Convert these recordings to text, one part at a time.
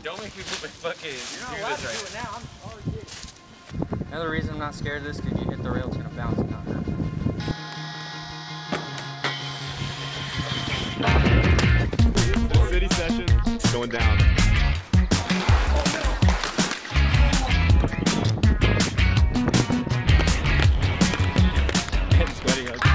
Don't make me put my fucking. You're not allowed to do it now. I'm already did. Another reason I'm not scared of this, because you hit the rail, it's gonna bounce and not hurt. City session, it's going down. Sweaty, huh?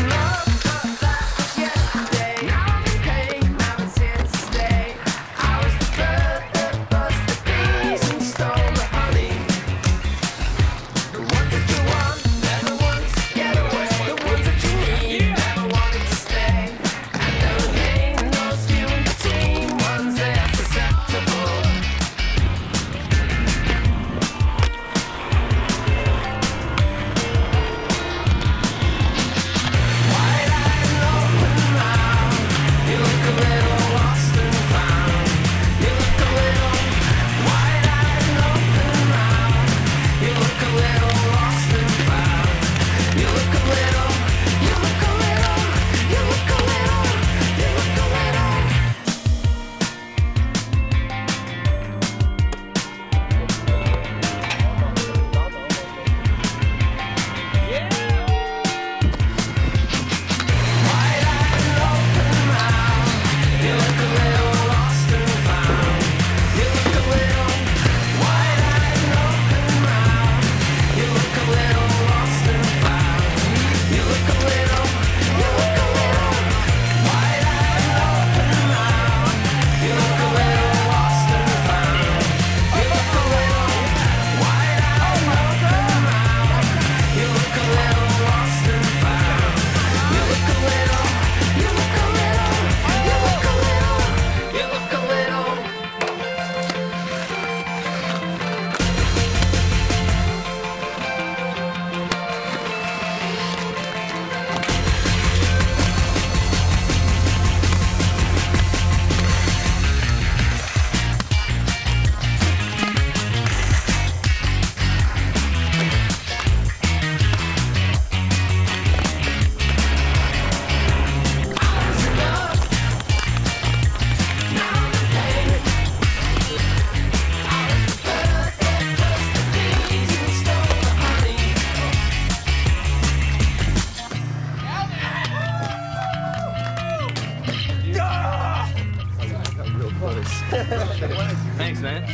Thanks, man.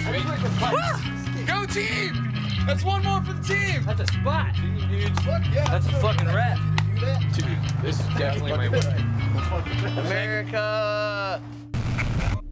Sweet. Go team! That's one more for the team! That's a spot. Fuck yeah. That's a fucking wrap. Dude, this is definitely my way. America!